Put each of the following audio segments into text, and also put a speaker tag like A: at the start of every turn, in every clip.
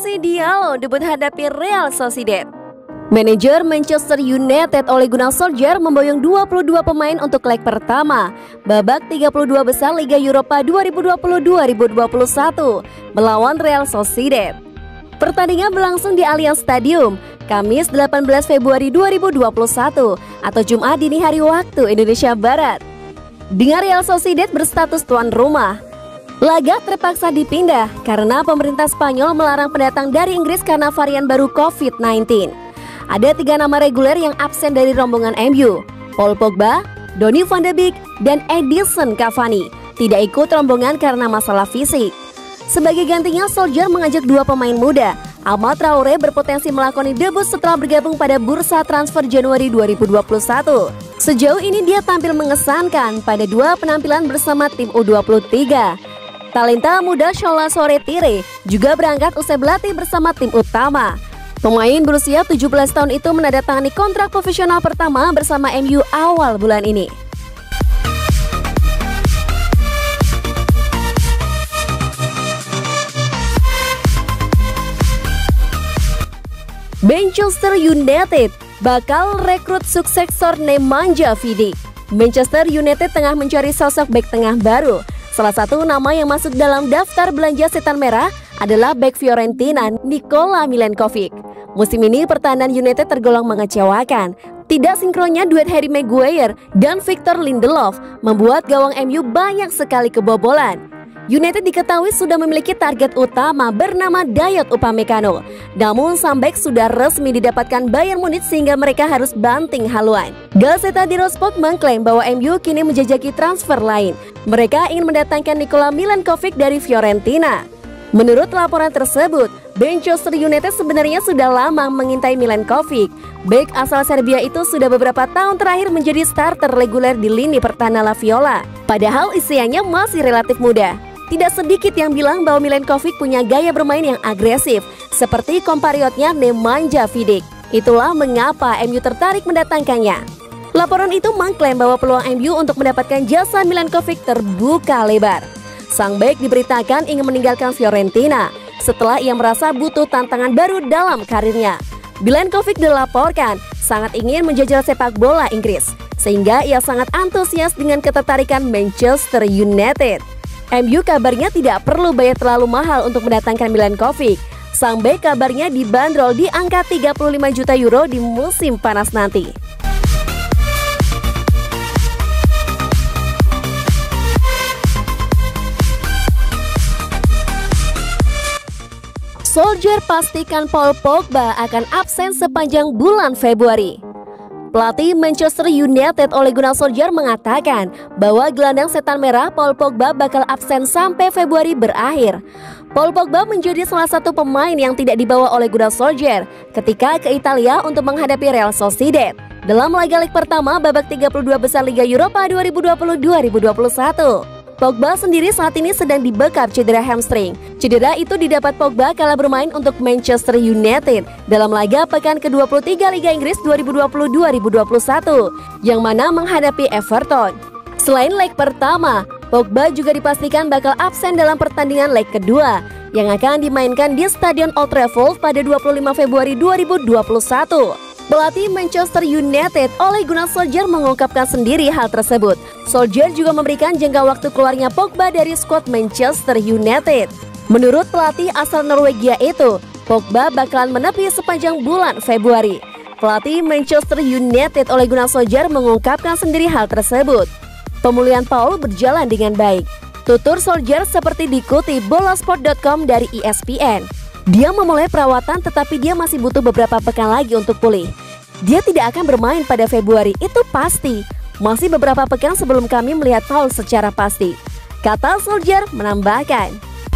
A: Masih Diallo debut hadapi Real Sociedad. Manajer Manchester United Ole Gunnar Solskjaer memboyong 22 pemain untuk leg pertama babak 32 besar Liga Eropa 2020-2021 melawan Real Sociedad. Pertandingan berlangsung di Allianz Stadium Kamis 18 Februari 2021 atau Jumat dini hari waktu Indonesia Barat. Dengan Real Sociedad berstatus tuan rumah, laga terpaksa dipindah karena pemerintah Spanyol melarang pendatang dari Inggris karena varian baru COVID-19. Ada 3 nama reguler yang absen dari rombongan MU, Paul Pogba, Donny van de Beek, dan Edinson Cavani tidak ikut rombongan karena masalah fisik. Sebagai gantinya, Solskjaer mengajak 2 pemain muda. Ahmad Traore berpotensi melakoni debut setelah bergabung pada bursa transfer Januari 2021. Sejauh ini dia tampil mengesankan pada 2 penampilan bersama tim U23. Talenta muda Shola Soretire juga berangkat usai berlatih bersama tim utama. Pemain berusia 17 tahun itu menandatangani kontrak profesional pertama bersama MU awal bulan ini. Manchester United bakal rekrut suksesor Nemanja Vidic. Manchester United tengah mencari sosok bek tengah baru. Salah satu nama yang masuk dalam daftar belanja setan merah adalah bek Fiorentina Nikola Milenkovic. Musim ini pertahanan United tergolong mengecewakan. Tidak sinkronnya duet Harry Maguire dan Victor Lindelof membuat gawang MU banyak sekali kebobolan. United diketahui sudah memiliki target utama bernama Dayot Upamecano. Namun sang bek sudah resmi didapatkan Bayern Munich sehingga mereka harus banting haluan. Gazeta dello Sport mengklaim bahwa MU kini menjajaki transfer lain. Mereka ingin mendatangkan Nikola Milenkovic dari Fiorentina. Menurut laporan tersebut, Manchester United sebenarnya sudah lama mengintai Milenkovic. Bek asal Serbia itu sudah beberapa tahun terakhir menjadi starter reguler di lini pertahanan La Viola. Padahal usianya masih relatif muda. Tidak sedikit yang bilang bahwa Milenkovic punya gaya bermain yang agresif, seperti kompariotnya Nemanja Vidic. Itulah mengapa MU tertarik mendatangkannya. Laporan itu mengklaim bahwa peluang MU untuk mendapatkan jasa Milenkovic terbuka lebar. Sang bek diberitakan ingin meninggalkan Fiorentina setelah ia merasa butuh tantangan baru dalam karirnya. Milenkovic dilaporkan sangat ingin menjajal sepak bola Inggris, sehingga ia sangat antusias dengan ketertarikan Manchester United. MU kabarnya tidak perlu bayar terlalu mahal untuk mendatangkan Milenkovic. Sang bek kabarnya dibanderol di angka 35 juta euro di musim panas nanti. Solskjaer pastikan Paul Pogba akan absen sepanjang bulan Februari. Pelatih Manchester United Ole Gunnar Solskjaer mengatakan bahwa gelandang setan merah Paul Pogba bakal absen sampai Februari berakhir. Paul Pogba menjadi salah satu pemain yang tidak dibawa Ole Gunnar Solskjaer ketika ke Italia untuk menghadapi Real Sociedad dalam laga leg pertama babak 32 besar Liga Eropa 2020-2021. Pogba sendiri saat ini sedang dibekap cedera hamstring. Cedera itu didapat Pogba kala bermain untuk Manchester United dalam laga pekan ke-23 Liga Inggris 2020-2021 yang mana menghadapi Everton. Selain leg pertama, Pogba juga dipastikan bakal absen dalam pertandingan leg kedua yang akan dimainkan di Stadion Old Trafford pada 25 Februari 2021. Pelatih Manchester United Ole Gunnar Solskjaer mengungkapkan sendiri hal tersebut. Solskjaer juga memberikan jangka waktu keluarnya Pogba dari skuad Manchester United. Menurut pelatih asal Norwegia itu, Pogba bakalan menepi sepanjang bulan Februari. Pelatih Manchester United Ole Gunnar Solskjaer mengungkapkan sendiri hal tersebut. Pemulihan Paul berjalan dengan baik. Tutur Solskjaer seperti dikutip bolasport.com dari ESPN. Dia memulai perawatan tetapi dia masih butuh beberapa pekan lagi untuk pulih. Dia tidak akan bermain pada Februari, itu pasti. Masih beberapa pekan sebelum kami melihat Paul secara pasti, kata Solskjaer menambahkan.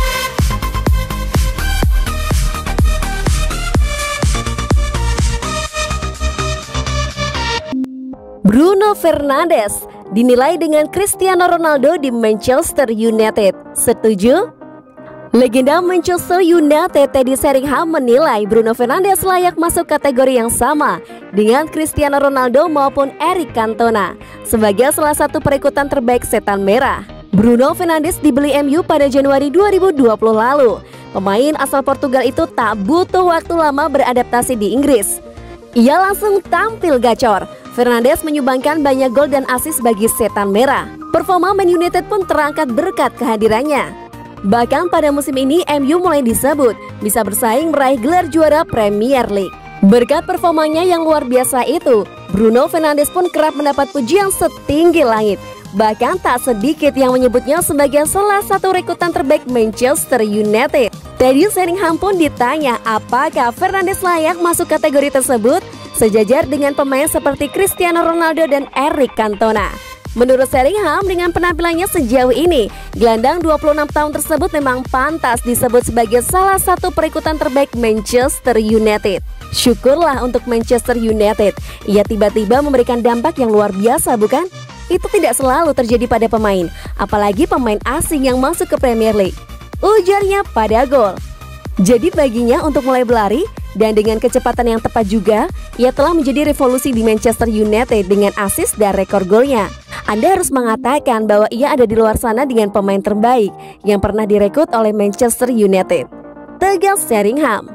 A: Bruno Fernandes dinilai dengan Cristiano Ronaldo di Manchester United. Setuju? Legenda Manchester United Teddy Sheringham menilai Bruno Fernandes layak masuk kategori yang sama dengan Cristiano Ronaldo maupun Eric Cantona sebagai salah satu perekrutan terbaik setan merah. Bruno Fernandes dibeli MU pada Januari 2020 lalu. Pemain asal Portugal itu tak butuh waktu lama beradaptasi di Inggris. Ia langsung tampil gacor. Fernandes menyumbangkan banyak gol dan assist bagi Setan Merah. Performa Man United pun terangkat berkat kehadirannya. Bahkan pada musim ini MU mulai disebut bisa bersaing meraih gelar juara Premier League. Berkat performanya yang luar biasa itu, Bruno Fernandes pun kerap mendapat pujian setinggi langit. Bahkan tak sedikit yang menyebutnya sebagai salah satu rekrutan terbaik Manchester United. Teddy Sheringham pun ditanya apakah Fernandes layak masuk kategori tersebut sejajar dengan pemain seperti Cristiano Ronaldo dan Eric Cantona. Menurut Sheringham, dengan penampilannya sejauh ini, gelandang 26 tahun tersebut memang pantas disebut sebagai salah satu perekrutan terbaik Manchester United. Syukurlah untuk Manchester United, ia tiba-tiba memberikan dampak yang luar biasa, bukan? Itu tidak selalu terjadi pada pemain, apalagi pemain asing yang masuk ke Premier League. Ujarnya pada gol. Jadi baginya untuk mulai berlari, dan dengan kecepatan yang tepat juga, ia telah menjadi revolusi di Manchester United dengan assist dan rekor golnya. Anda harus mengatakan bahwa ia ada di luar sana dengan pemain terbaik yang pernah direkrut oleh Manchester United, tegas Sheringham.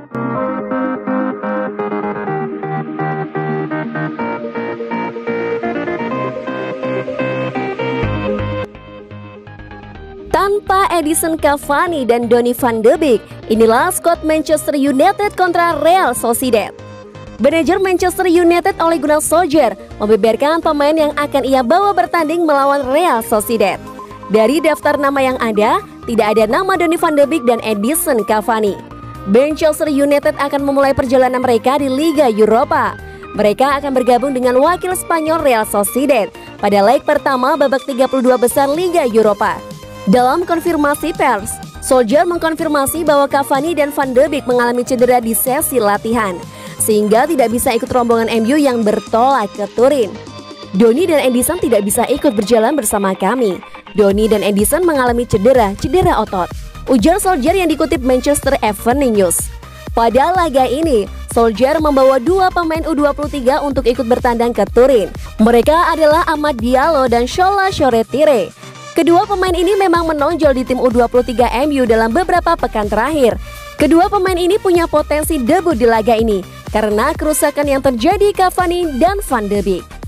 A: Tanpa Edinson Cavani dan Donny van de Beek, inilah skuad Manchester United kontra Real Sociedad. Manajer Manchester United Ole Gunnar Solskjaer membeberkan pemain yang akan ia bawa bertanding melawan Real Sociedad. Dari daftar nama yang ada, tidak ada nama Donny van de Beek dan Edinson Cavani. Manchester United akan memulai perjalanan mereka di Liga Eropa. Mereka akan bergabung dengan wakil Spanyol Real Sociedad pada leg pertama babak 32 besar Liga Eropa. Dalam konfirmasi pers, Solskjaer mengkonfirmasi bahwa Cavani dan Van de Beek mengalami cedera di sesi latihan, sehingga tidak bisa ikut rombongan MU yang bertolak ke Turin. Donny dan Edinson tidak bisa ikut berjalan bersama kami. Donny dan Edinson mengalami cedera otot, ujar Solskjaer yang dikutip Manchester Evening News. Pada laga ini, Solskjaer membawa dua pemain U23 untuk ikut bertandang ke Turin. Mereka adalah Amad Diallo dan Shola Shoretire. Kedua pemain ini memang menonjol di tim U23 MU dalam beberapa pekan terakhir. Kedua pemain ini punya potensi debut di laga ini karena kerusakan yang terjadi Cavani dan Van de Beek.